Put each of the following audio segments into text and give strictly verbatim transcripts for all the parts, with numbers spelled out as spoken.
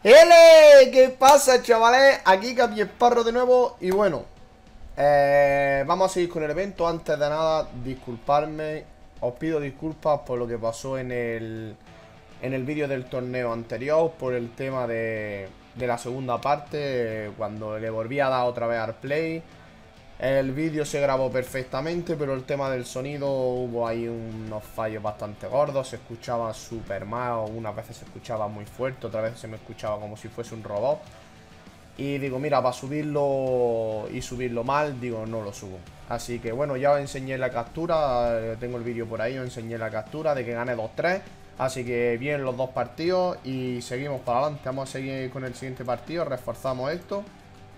¡Ele! ¿Qué pasa, chavales? Aquí Capi Esparro de nuevo. Y bueno, eh, vamos a seguir con el evento. Antes de nada, disculparme. Os pido disculpas por lo que pasó en el En el vídeo del torneo anterior. Por el tema de, de la segunda parte, cuando le volví a dar otra vez al play. El vídeo se grabó perfectamente, pero el tema del sonido hubo ahí unos fallos bastante gordos. Se escuchaba súper mal, unas veces se escuchaba muy fuerte, otras veces se me escuchaba como si fuese un robot. Y digo, mira, para subirlo y subirlo mal, digo, no lo subo. Así que bueno, ya os enseñé la captura, eh, tengo el vídeo por ahí, os enseñé la captura de que gané dos tres. Así que bien los dos partidos y seguimos para adelante. Vamos a seguir con el siguiente partido, reforzamos esto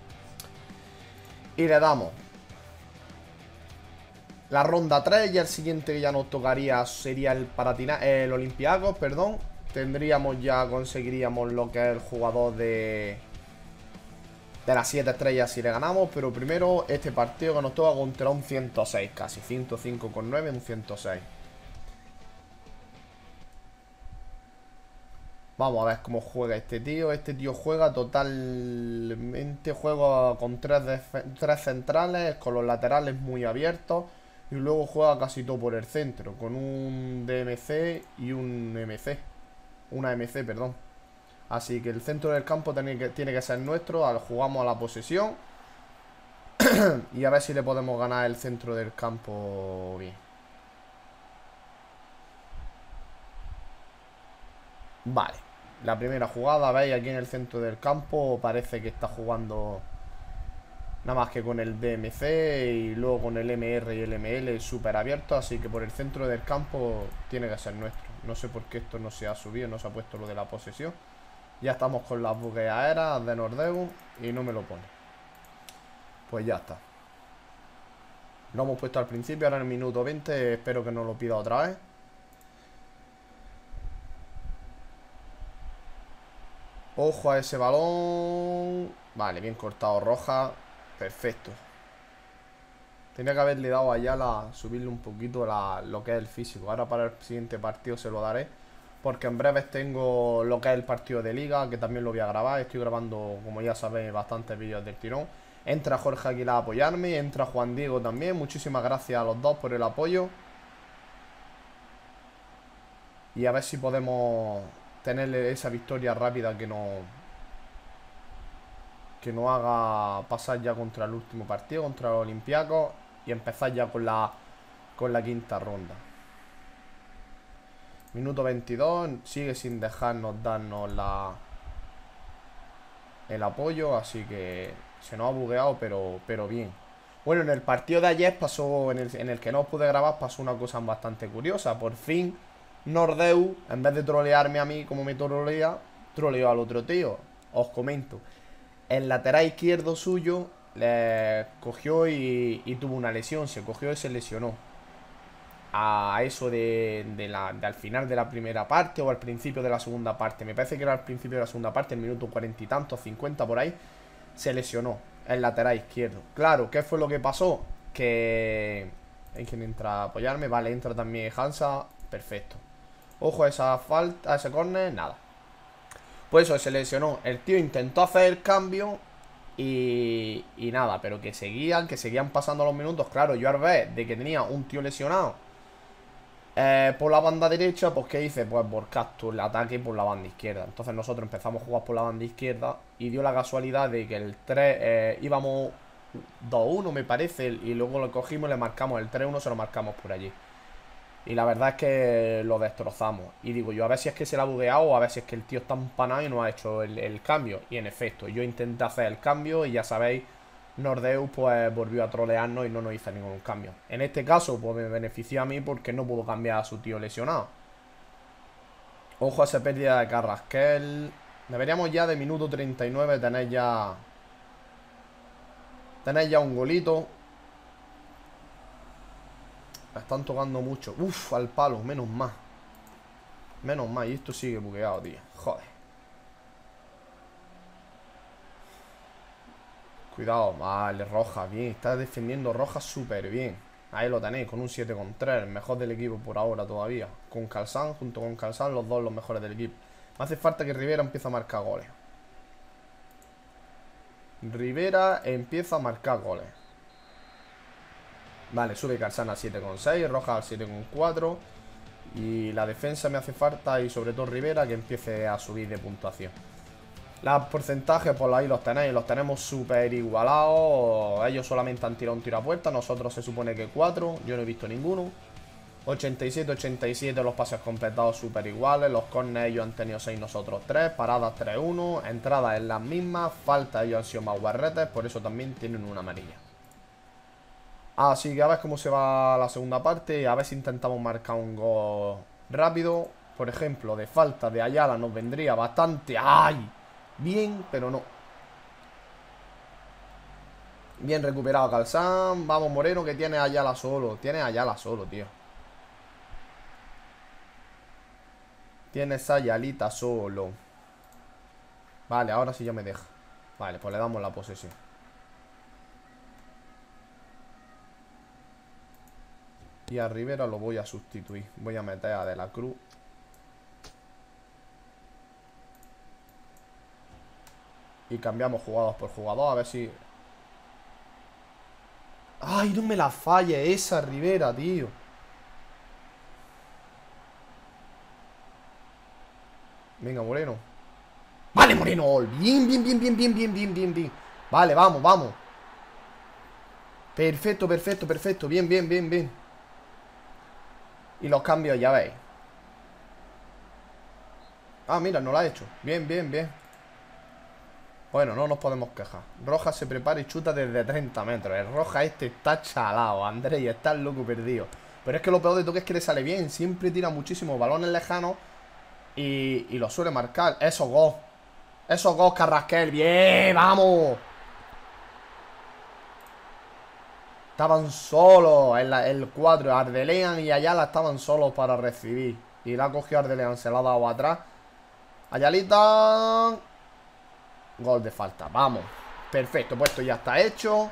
y le damos la ronda tres. Y el siguiente que ya nos tocaría sería el Paratina, el Olympiacos, perdón. Tendríamos ya, conseguiríamos lo que es el jugador de De las siete estrellas si le ganamos. Pero primero este partido que nos toca contra un ciento seis, casi ciento cinco con nueve, un ciento seis. Vamos a ver cómo juega este tío. Este tío juega totalmente, juega con tres, tres centrales, con los laterales muy abiertos. Y luego juega casi todo por el centro, con un D M C y un M C. Una M C, perdón. Así que el centro del campo tiene que, tiene que ser nuestro. Jugamos a la posesión. Y a ver si le podemos ganar el centro del campo bien. Vale. La primera jugada, veis aquí en el centro del campo. Parece que está jugando nada más que con el D M C y luego con el M R y el M L súper abierto. Así que por el centro del campo tiene que ser nuestro. No sé por qué esto no se ha subido, no se ha puesto lo de la posesión. Ya estamos con las bugueaderas de Nordeus y no me lo pone. Pues ya está. Lo hemos puesto al principio, ahora en el minuto veinte. Espero que no lo pida otra vez. Ojo a ese balón. Vale, bien cortado, roja. Perfecto. Tenía que haberle dado a Ayala, subirle un poquito la, lo que es el físico. Ahora para el siguiente partido se lo daré, porque en breves tengo lo que es el partido de liga, que también lo voy a grabar. Estoy grabando, como ya sabéis, bastantes vídeos del tirón. Entra Jorge Aguilar a apoyarme, entra Juan Diego también. Muchísimas gracias a los dos por el apoyo. Y a ver si podemos tenerle esa victoria rápida que nos que nos haga pasar ya contra el último partido, contra los Olympiacos, y empezar ya con la con la quinta ronda. Minuto veintidós, sigue sin dejarnos darnos la el apoyo, así que se nos ha bugueado, pero, pero bien. Bueno, en el partido de ayer pasó, en el, en el que no os pude grabar, pasó una cosa bastante curiosa. Por fin Nordeus, en vez de trolearme a mí como me trolea, troleó al otro tío. Os comento. El lateral izquierdo suyo le cogió y, y tuvo una lesión. Se cogió y se lesionó. A eso de, de la, de al final de la primera parte o al principio de la segunda parte. Me parece que era al principio de la segunda parte, el minuto cuarenta y tantos, cincuenta por ahí. Se lesionó el lateral izquierdo. Claro, ¿qué fue lo que pasó? Que hay quien entra a apoyarme. Vale, entra también Hansa. Perfecto. Ojo a esa falta, a ese córner, nada. Pues eso, se lesionó. El tío intentó hacer el cambio y, y nada, pero que seguían, que seguían pasando los minutos. Claro, yo al ver de que tenía un tío lesionado eh, por la banda derecha, pues ¿qué hice? Pues broadcast el ataque por la banda izquierda. Entonces nosotros empezamos a jugar por la banda izquierda y dio la casualidad de que el tres eh, íbamos dos uno me parece, y luego lo cogimos y le marcamos el tres uno, se lo marcamos por allí. Y la verdad es que lo destrozamos. Y digo yo, a ver si es que se le ha bugueado o a ver si es que el tío está empanado y no ha hecho el, el cambio. Y en efecto, yo intenté hacer el cambio y ya sabéis, Nordeus pues volvió a trolearnos y no nos hizo ningún cambio. En este caso pues me benefició a mí porque no pudo cambiar a su tío lesionado. Ojo a esa pérdida de Carrasquel. Deberíamos ya de minuto treinta y nueve tener ya Tener ya un golito. Están tocando mucho. Uf, al palo, menos más. Menos mal, y esto sigue bugueado, tío. Joder. Cuidado, vale, Roja, bien. Está defendiendo Roja súper bien. Ahí lo tenéis, con un siete con tres. El mejor del equipo por ahora todavía. Con Calzán, junto con Calzán, los dos los mejores del equipo. Me hace falta que Rivera empiece a marcar goles. Rivera empieza a marcar goles. Vale, sube Calzana al siete coma seis, Rojas al siete coma cuatro. Y la defensa me hace falta, y sobre todo Rivera, que empiece a subir de puntuación. Los porcentajes, pues ahí los tenéis, los tenemos súper igualados. Ellos solamente han tirado un tiro a puerta, nosotros se supone que cuatro. Yo no he visto ninguno. ochenta y siete, ochenta y siete los pases completados súper iguales. Los corners ellos han tenido seis, nosotros tres. Paradas tres uno. Entradas en las mismas. Falta ellos han sido más guarretes. Por eso también tienen una amarilla. Así que a ver cómo se va la segunda parte. A ver si intentamos marcar un gol rápido. Por ejemplo, de falta de Ayala nos vendría bastante. ¡Ay! Bien, pero no. Bien recuperado Calzán. Vamos, Moreno, que tiene a Ayala solo. Tiene a Ayala solo, tío. Tienes a Ayalita solo. Vale, ahora sí ya me deja. Vale, pues le damos la posesión. Y a Rivera lo voy a sustituir. Voy a meter a De la Cruz. Y cambiamos jugador por jugador. A ver si... ¡Ay, no me la falle esa Rivera, tío! Venga, Moreno. ¡Vale, Moreno! Bien, bien, bien, bien, bien, bien, bien, bien, bien. Vale, vamos, vamos. Perfecto, perfecto, perfecto. Bien, bien, bien, bien. Y los cambios, ya veis. Ah, mira, no lo ha hecho. Bien, bien, bien. Bueno, no nos podemos quejar. Rojas se prepara y chuta desde treinta metros. El Rojas este está chalado, Andrés, y está loco perdido. Pero es que lo peor de todo es que le sale bien. Siempre tira muchísimos balones lejanos y, y lo suele marcar. Eso, gol. Eso, gol, Carrasquel. Bien, vamos. Estaban solos en la, el cuadro. Ardelean y Ayala estaban solos para recibir. Y la ha cogido Ardelean, se la ha dado atrás. Ayalita. Gol de falta, vamos. Perfecto, pues esto ya está hecho.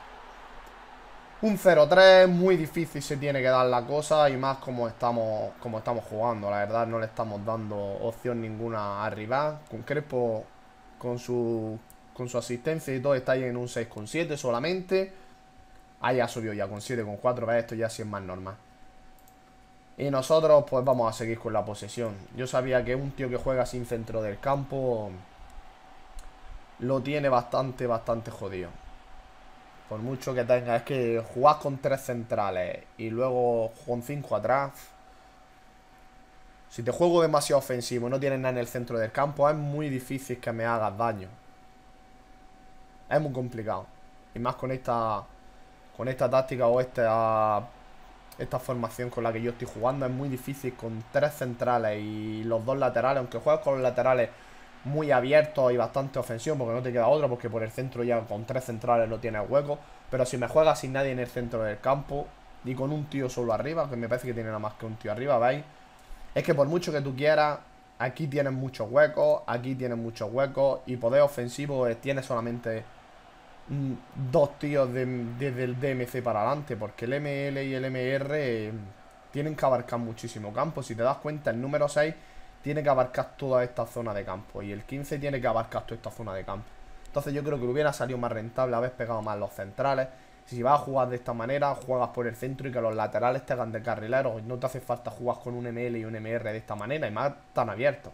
Un cero tres, muy difícil se tiene que dar la cosa. Y más como estamos como estamos jugando. La verdad no le estamos dando opción ninguna a rival. Con Crespo, con su con su asistencia y todo, está ahí en un seis coma siete solamente. Ahí ha subido ya con siete coma cuatro. Esto ya sí es más normal. Y nosotros pues vamos a seguir con la posesión. Yo sabía que un tío que juega sin centro del campo lo tiene bastante, bastante jodido. Por mucho que tenga. Es que jugar con tres centrales y luego con cinco atrás. Si te juego demasiado ofensivo y no tienes nada en el centro del campo, es muy difícil que me hagas daño. Es muy complicado. Y más con esta Con esta táctica o esta Esta formación con la que yo estoy jugando. Es muy difícil con tres centrales y los dos laterales. Aunque juegues con los laterales muy abiertos y bastante ofensivos, porque no te queda otra, porque por el centro ya con tres centrales no tienes hueco. Pero si me juegas sin nadie en el centro del campo y con un tío solo arriba, que me parece que tiene nada más que un tío arriba, ¿veis? Es que por mucho que tú quieras, aquí tienes muchos huecos, aquí tienes muchos huecos, y poder ofensivo eh, tienes solamente mm, dos tíos de, desde el D M C para adelante, porque el M L y el M R eh, tienen que abarcar muchísimo campo. Si te das cuenta, el número seis tiene que abarcar toda esta zona de campo y el quince tiene que abarcar toda esta zona de campo. Entonces yo creo que hubiera salido más rentable haber pegado más los centrales. Si vas a jugar de esta manera, juegas por el centro y que los laterales te hagan de carrileros. No te hace falta jugar con un M L y un M R de esta manera, y más tan abiertos.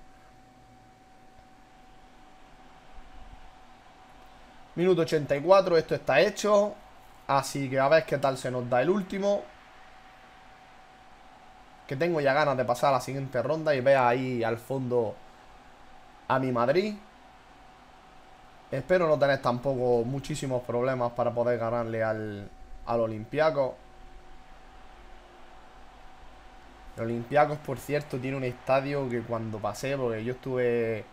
Minuto ochenta y cuatro, esto está hecho. Así que a ver qué tal se nos da el último. Que tengo ya ganas de pasar a la siguiente ronda y ver ahí al fondo a mi Madrid. Espero no tener tampoco muchísimos problemas para poder ganarle al, al Olympiacos. El Olympiacos, por cierto, tiene un estadio que cuando pasé, porque yo estuve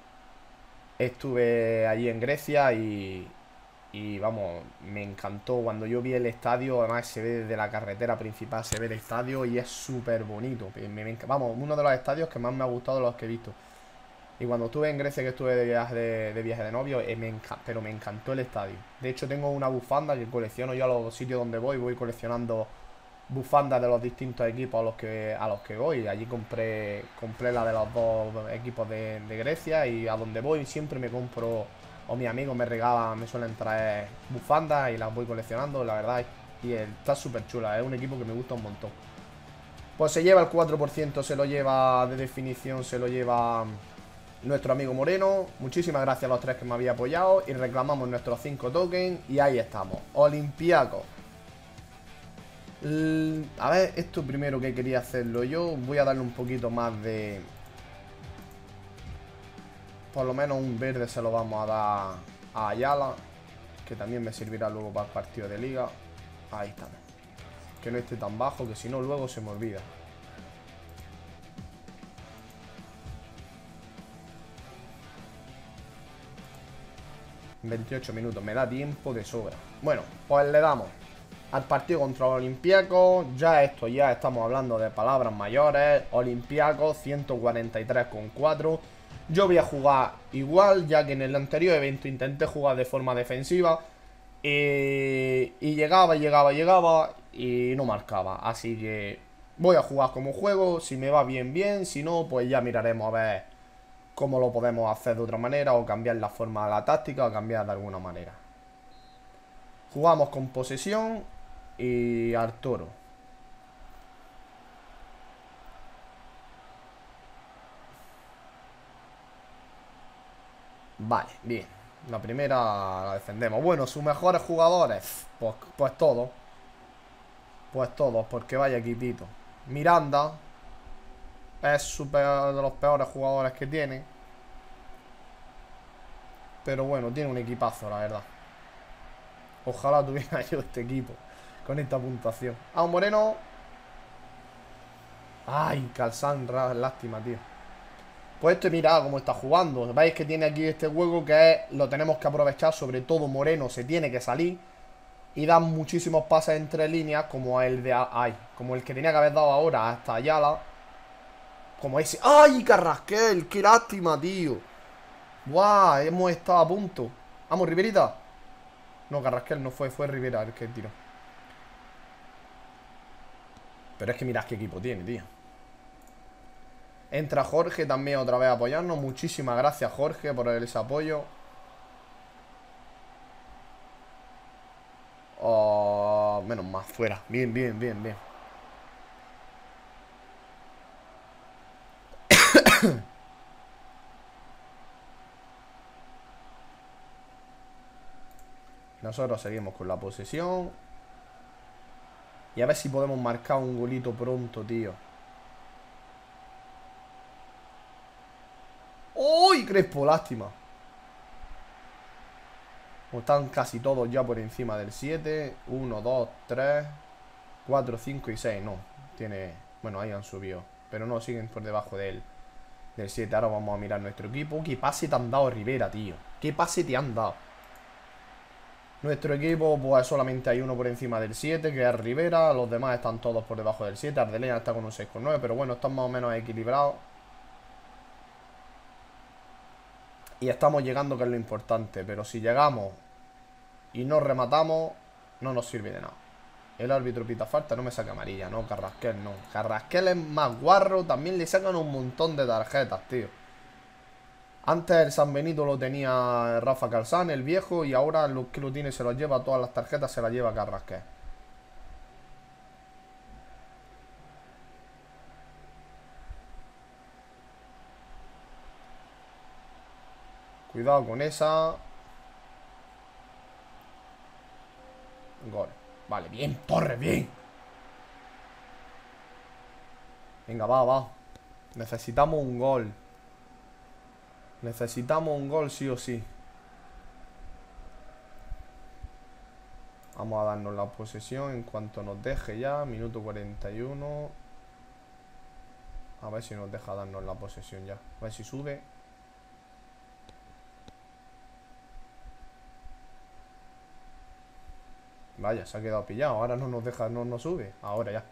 Estuve allí en Grecia y, y vamos, me encantó. Cuando yo vi el estadio, además se ve desde la carretera principal, se ve el estadio y es súper bonito. Me, me, vamos, uno de los estadios que más me ha gustado de los que he visto. Y cuando estuve en Grecia, que estuve de viaje de, de, viaje de novio, eh, me pero me encantó el estadio. De hecho, tengo una bufanda que colecciono yo a los sitios donde voy. Voy coleccionando bufandas de los distintos equipos a los que a los que voy. Allí compré compré la de los dos equipos de, de Grecia, y a donde voy siempre me compro o mis amigos me regalan, me suelen traer bufandas y las voy coleccionando, la verdad. Y está súper chula, es un equipo que me gusta un montón. Pues se lleva el cuatro por ciento, se lo lleva de definición, se lo lleva nuestro amigo Moreno. Muchísimas gracias a los tres que me había apoyado. Y reclamamos nuestros cinco tokens. Y ahí estamos, Olympiacos. A ver, esto primero que quería hacerlo yo. Voy a darle un poquito más de... Por lo menos un verde se lo vamos a dar a Ayala, que también me servirá luego para el partido de liga. Ahí está. Que no esté tan bajo, que si no luego se me olvida. veintiocho minutos, me da tiempo de sobra. Bueno, pues le damos al partido contra los Olympiacos. Ya esto, ya estamos hablando de palabras mayores. Olympiacos ciento cuarenta y tres coma cuatro. Yo voy a jugar igual, ya que en el anterior evento intenté jugar de forma defensiva. Y, y llegaba, llegaba, llegaba y no marcaba. Así que voy a jugar como juego. Si me va bien, bien. Si no, pues ya miraremos a ver cómo lo podemos hacer de otra manera, o cambiar la forma de la táctica, o cambiar de alguna manera. Jugamos con posesión y Arturo. Vale, bien. La primera la defendemos. Bueno, sus mejores jugadores, pues, pues todos. Pues todos, porque vaya equipito. Miranda es super de los peores jugadores que tiene. Pero bueno, tiene un equipazo, la verdad. Ojalá tuviera yo este equipo con esta puntuación. Ah, un Moreno. Ay, Calzán, lástima, tío. Pues este, mira cómo está jugando. Veis que tiene aquí este juego que es, lo tenemos que aprovechar. Sobre todo Moreno se tiene que salir y da muchísimos pases entre líneas, como el de... Ay, como el que tenía que haber dado ahora hasta Ayala. Como ese... ¡Ay, Carrasquel! ¡Qué lástima, tío! ¡Guau! Hemos estado a punto. Vamos, Riverita. No, Carrasquel no fue, fue Rivera el que tiró. Pero es que mirad qué equipo tiene, tío. Entra Jorge también otra vez a apoyarnos. Muchísimas gracias, Jorge, por ese apoyo. Oh, menos más, fuera. Bien, bien, bien, bien. Nosotros seguimos con la posesión. Y a ver si podemos marcar un golito pronto, tío. ¡Uy, Crespo! Lástima. Están casi todos ya por encima del siete. uno, dos, tres, cuatro, cinco y seis. No, tiene... Bueno, ahí han subido. Pero no, siguen por debajo del, del siete. Ahora vamos a mirar nuestro equipo. ¿Qué pase te han dado, Rivera, tío? ¿Qué pase te han dado? Nuestro equipo, pues solamente hay uno por encima del siete, que es Rivera. Los demás están todos por debajo del siete. Ardelena está con un seis coma nueve, pero bueno, están más o menos equilibrados. Y estamos llegando, que es lo importante. Pero si llegamos y no rematamos, no nos sirve de nada. El árbitro pita falta, no me saca amarilla. No, Carrasquel no. Carrasquel es más guarro. También le sacan un montón de tarjetas, tío. Antes el San Benito lo tenía Rafa Calzán, el viejo. Y ahora los que lo tiene se los lleva, todas las tarjetas se las lleva Carrasquel. Cuidado con esa. Gol. Vale, bien, Torres, bien. Venga, va, va. Necesitamos un gol. Necesitamos un gol sí o sí. Vamos a darnos la posesión en cuanto nos deje ya. Minuto cuarenta y uno. A ver si nos deja darnos la posesión ya. A ver si sube. Vaya, se ha quedado pillado. Ahora no nos deja, no nos sube. Ahora ya.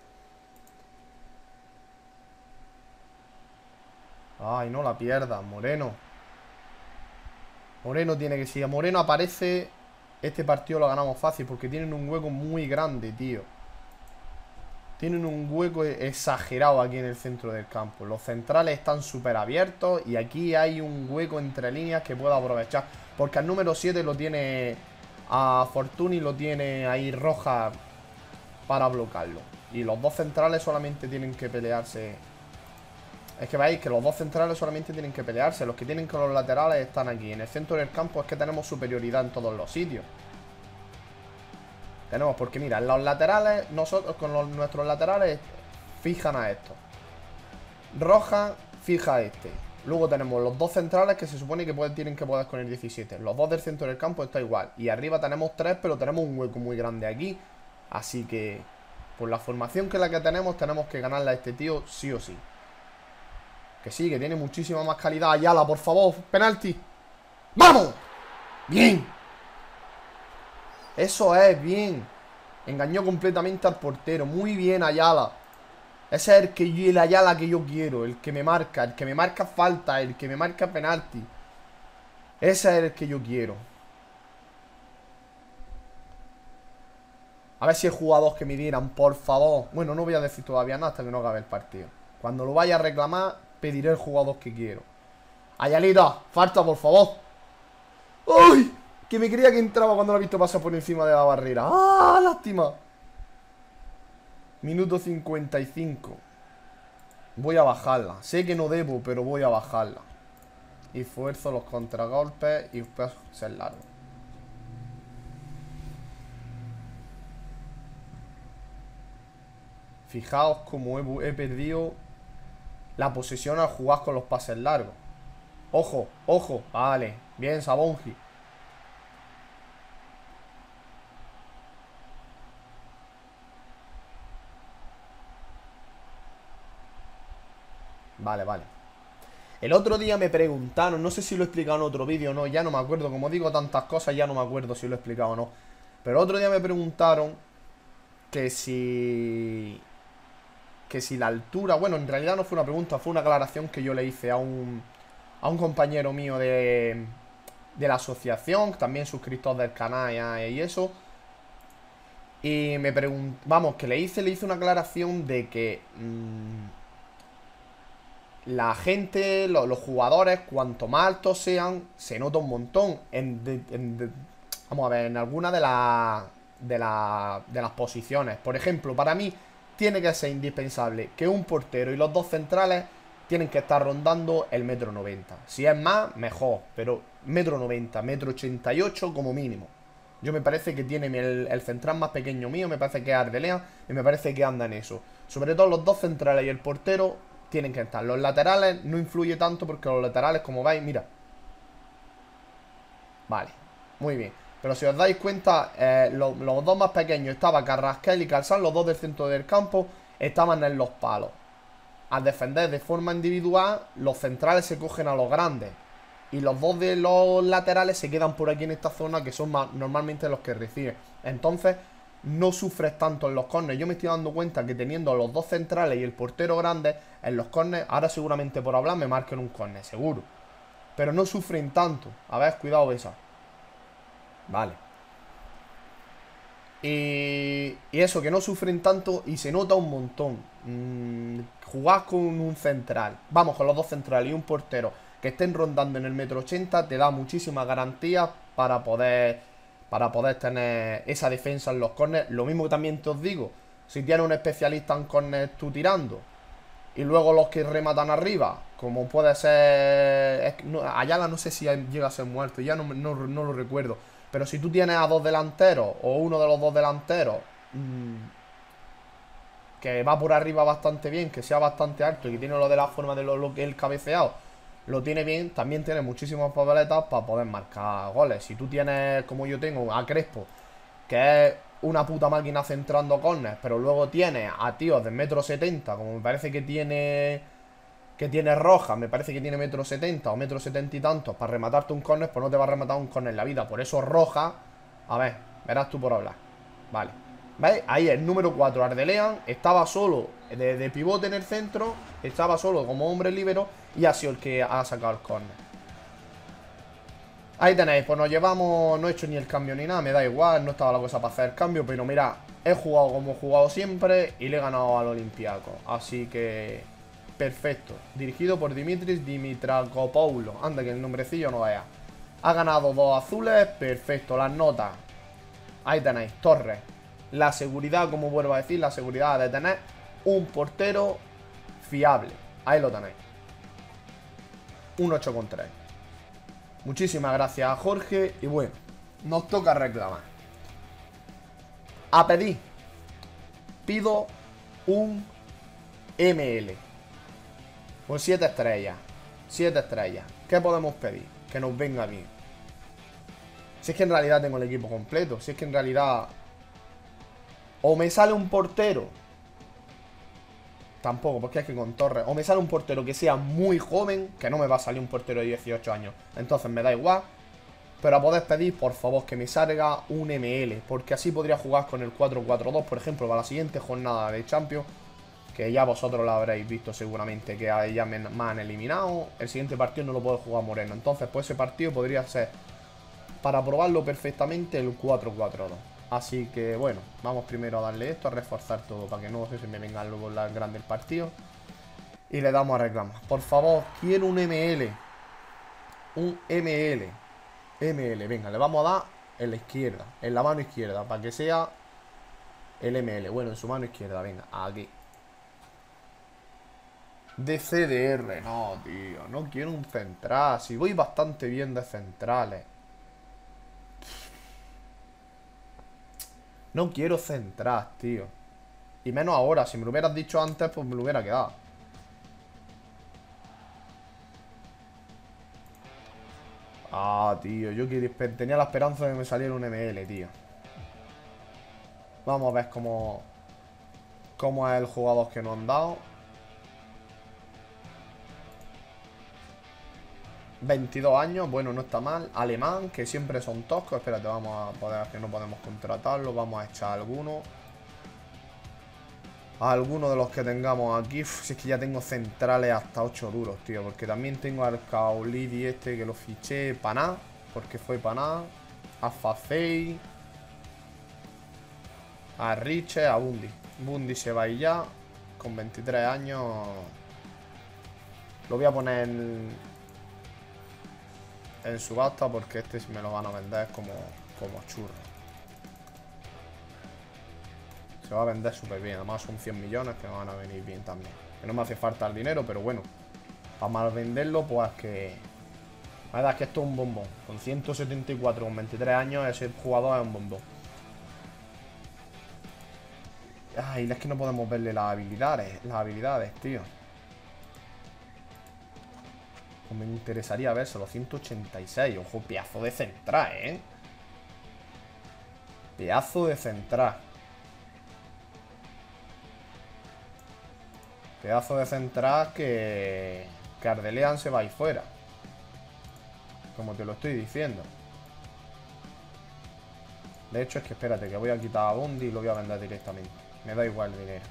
Ay, no la pierdas, Moreno. Moreno tiene que... Si a Moreno aparece, este partido lo ganamos fácil, porque tienen un hueco muy grande, tío. Tienen un hueco exagerado aquí en el centro del campo. Los centrales están súper abiertos y aquí hay un hueco entre líneas que puedo aprovechar. Porque al número siete lo tiene... A Fortuny lo tiene ahí Roja para bloquearlo. Y los dos centrales solamente tienen que pelearse. Es que veis que los dos centrales solamente tienen que pelearse. Los que tienen con los laterales están aquí. En el centro del campo es que tenemos superioridad en todos los sitios. Tenemos, porque mira, en los laterales, nosotros con los, nuestros laterales fijan a estos. Roja fija a este. Luego tenemos los dos centrales que se supone que pueden, tienen que poder con el diecisiete. Los dos del centro del campo está igual. Y arriba tenemos tres, pero tenemos un hueco muy grande aquí. Así que, por la formación que es la que tenemos, tenemos que ganarle a este tío sí o sí. Que sí, que tiene muchísima más calidad. Ayala, por favor, penalti. ¡Vamos! ¡Bien! Eso es, bien. Engañó completamente al portero. Muy bien, Ayala. Ese es el, que yo, el Ayala que yo quiero. El que me marca, el que me marca falta, el que me marca penalti. Ese es el que yo quiero. A ver si hay jugadores que me dieran, por favor. Bueno, no voy a decir todavía nada hasta que no acabe el partido. Cuando lo vaya a reclamar, pediré el jugador que quiero. Ayalita, falta, por favor. ¡Uy! Que me creía que entraba cuando lo he visto pasar por encima de la barrera. ¡Ah, lástima! Minuto cincuenta y cinco. Voy a bajarla. Sé que no debo, pero voy a bajarla. Y esfuerzo los contragolpes y después ser largo. Fijaos cómo he, he perdido la posesión al jugar con los pases largos. Ojo, ojo. Vale, bien, Sabonji. Vale, vale. El otro día me preguntaron, no sé si lo he explicado en otro vídeo o no, ya no me acuerdo. Como digo tantas cosas, ya no me acuerdo si lo he explicado o no. Pero el otro día me preguntaron que si... Que si la altura... Bueno, en realidad no fue una pregunta, fue una aclaración que yo le hice a un... A un compañero mío de... De la asociación, también suscriptor del canal y eso. Y me preguntó... Vamos, que le hice, le hice una aclaración de que... Mmm, la gente, lo, los jugadores, cuanto más altos sean, se nota un montón. En, de, en de, vamos a ver, en alguna de, la, de, la, de las posiciones. Por ejemplo, para mí tiene que ser indispensable que un portero y los dos centrales tienen que estar rondando el metro noventa. Si es más, mejor. Pero metro noventa, metro ochenta y ocho como mínimo. Yo me parece que tiene el, el central más pequeño mío, me parece que es Ardelea, y me parece que anda en eso. Sobre todo los dos centrales y el portero tienen que estar. Los laterales no influye tanto porque los laterales, como veis, mira. Vale, muy bien. Pero si os dais cuenta, eh, lo, los dos más pequeños estaban Carrascal y Calzán, los dos del centro del campo, estaban en los palos. Al defender de forma individual, los centrales se cogen a los grandes. Y los dos de los laterales se quedan por aquí en esta zona, que son más, normalmente los que reciben. Entonces, no sufres tanto en los córneres. Yo me estoy dando cuenta que teniendo los dos centrales y el portero grande, en los córneres, ahora seguramente por hablar me marquen un córner, seguro. Pero no sufren tanto. A ver, cuidado esa. Vale. Y, y eso, que no sufren tanto y se nota un montón. Mm, jugar con un central, vamos, con los dos centrales y un portero que estén rondando en el metro ochenta, te da muchísimas garantías para poder, para poder tener esa defensa en los córneres. Lo mismo que también te os digo, si tienes un especialista en córneres tú tirando y luego los que rematan arriba, como puede ser... Es que no, Ayala no sé si llega a ser muerto, ya no, no, no lo recuerdo. Pero si tú tienes a dos delanteros o uno de los dos delanteros mmm, que va por arriba bastante bien, que sea bastante alto y que tiene lo de la forma de lo, lo que el cabeceado, lo tiene bien, también tiene muchísimas papeletas para poder marcar goles. Si tú tienes, como yo tengo, a Crespo, que es una puta máquina centrando corners, pero luego tienes a tíos de metro setenta, como me parece que tiene... Que tiene Roja, me parece que tiene metro setenta o metro setenta y tantos para rematarte un córner, pues no te va a rematar un córner en la vida. Por eso Roja, a ver, verás tú por hablar. Vale, ¿veis? Ahí el número cuatro, Ardelean, estaba solo de, de pivote en el centro, estaba solo como hombre líbero y ha sido el que ha sacado el córner. Ahí tenéis, pues nos llevamos, no he hecho ni el cambio ni nada, me da igual, no estaba la cosa para hacer el cambio, pero mirad, He jugado como he jugado siempre y le he ganado al Olympiacos. Así que... perfecto. Dirigido por Dimitris Dimitriakopoulos. Anda, que el nombrecillo no vea. Ha ganado dos azules. Perfecto. Las notas. Ahí tenéis. Torres. La seguridad, como vuelvo a decir, la seguridad de tener un portero fiable. Ahí lo tenéis. Un ocho coma tres. Muchísimas gracias a Jorge. Y bueno, nos toca reclamar. A pedir. Pido un M L. Con siete estrellas. siete estrellas. ¿Qué podemos pedir? Que nos venga bien. Si es que en realidad tengo el equipo completo. Si es que en realidad... o me sale un portero. Tampoco, porque es que con Torres. O me sale un portero que sea muy joven. Que no me va a salir un portero de dieciocho años. Entonces me da igual. Pero a poder pedir, por favor, que me salga un M L. Porque así podría jugar con el cuatro cuatro dos, por ejemplo, para la siguiente jornada de Champions. Que ya vosotros lo habréis visto seguramente, que ya me, me han eliminado. El siguiente partido no lo puede jugar Moreno. Entonces, pues ese partido podría ser, para probarlo perfectamente, el cuatro cuatro dos. Así que, bueno, vamos primero a darle esto, a reforzar todo, para que no se me vengan luego las grandes partidos. Y le damos a reclamar. Por favor, quiero un M L. Un M L. M L, venga, le vamos a dar en la izquierda, en la mano izquierda, para que sea el M L. Bueno, en su mano izquierda, venga, aquí. De C D R, no, tío, no quiero un central. Si voy bastante bien de centrales. No quiero central, tío. Y menos ahora, si me lo hubieras dicho antes, pues me lo hubiera quedado. Ah, tío, yo tenía la esperanza de que me saliera un M L, tío. Vamos a ver cómo Cómo es el jugador que nos han dado. veintidós años, bueno, no está mal. Alemán, que siempre son toscos. Espérate, vamos a poder, que no podemos contratarlo. Vamos a echar alguno. A alguno de los que tengamos aquí. Uf, si es que ya tengo centrales hasta ocho duros, tío. Porque también tengo al Caolidi este que lo fiché. Paná, porque fue Paná. A Facei. A Riche, a Bundy. Bundy se va y ya. Con veintitrés años. Lo voy a poner en, en subasta porque este me lo van a vender como, como churro. Se va a vender súper bien. Además son cien millones que me van a venir bien también. Que no me hace falta el dinero, pero bueno. Para mal venderlo, pues que... La verdad es que esto es un bombón. Con ciento setenta y cuatro, con veintitrés años, ese jugador es un bombón. Ay, es que no podemos verle las habilidades. Las habilidades, tío. Pues me interesaría ver solo ciento ochenta y seis. Ojo, pedazo de central, ¿eh? Pedazo de central. Pedazo de central que... Que Ardelean se va a ir fuera. Como te lo estoy diciendo. De hecho es que espérate, que voy a quitar a Bundy y lo voy a vender directamente. Me da igual el dinero.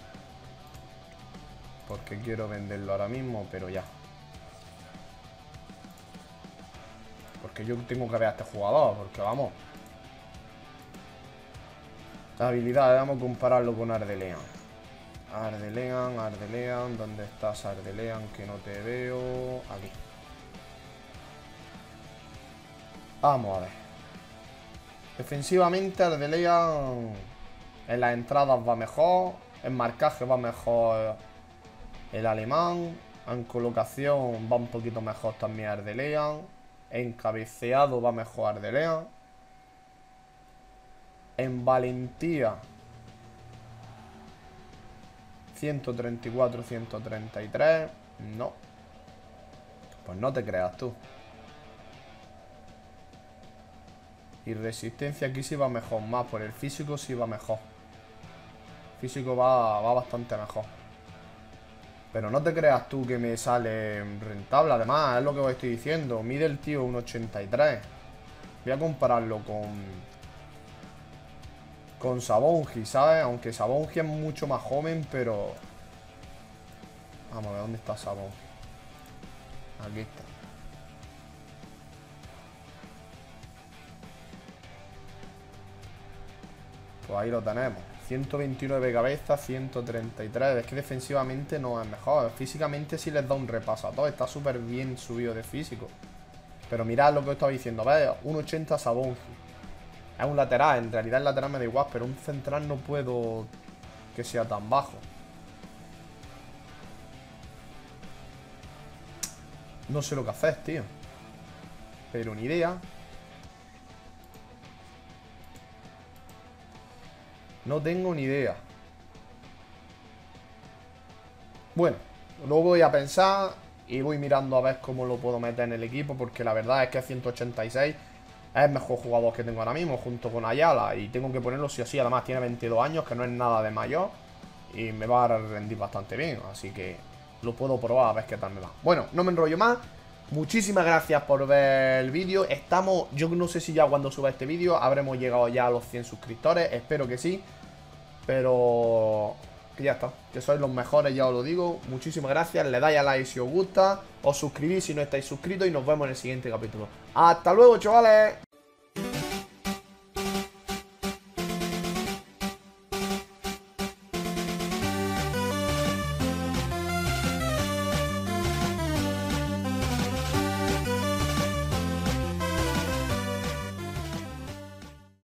Porque quiero venderlo ahora mismo, pero ya. Porque yo tengo que ver a este jugador, porque vamos. La habilidad, vamos a compararlo con Ardelean. Ardelean, Ardelean, ¿dónde estás, Ardelean? Que no te veo. Aquí. Vamos a ver. Defensivamente, Ardelean en las entradas va mejor. En marcaje va mejor el alemán. En colocación va un poquito mejor también Ardelean. En cabeceado va mejor Ardelean. En valentía ciento treinta y cuatro, ciento treinta y tres. No. Pues no te creas tú. Y resistencia aquí sí va mejor. Más por el físico sí va mejor. Físico va, va bastante mejor. Pero no te creas tú que me sale rentable. Además, es lo que os estoy diciendo. Mide el tío uno ochenta y tres. Voy a compararlo con... Con Sabonji, ¿sabes? Aunque Sabonji es mucho más joven, pero... Vamos a ver, ¿dónde está Sabonji? Aquí está. Pues ahí lo tenemos. ciento veintinueve cabezas, ciento treinta y tres. Es que defensivamente no es mejor. Físicamente sí les da un repaso a todos. Está súper bien subido de físico. Pero mirad lo que os estaba diciendo. ¿Ves? un ochenta Sabonji. Es un lateral. En realidad el lateral me da igual. Pero un central no puedo que sea tan bajo. No sé lo que hacer, tío. Pero ni idea. No tengo ni idea. Bueno, lo voy a pensar y voy mirando a ver cómo lo puedo meter en el equipo, porque la verdad es que ciento ochenta y seis es el mejor jugador que tengo ahora mismo, junto con Ayala, y tengo que ponerlo sí o sí. Además tiene veintidós años, que no es nada de mayor, y me va a rendir bastante bien, así que lo puedo probar a ver qué tal me va. Bueno, no me enrollo más. Muchísimas gracias por ver el vídeo. Estamos, yo no sé si ya cuando suba este vídeo habremos llegado ya a los cien suscriptores. Espero que sí. Pero que ya está, que sois los mejores, ya os lo digo. Muchísimas gracias, le dais a like si os gusta, os suscribís si no estáis suscritos y nos vemos en el siguiente capítulo. ¡Hasta luego, chavales!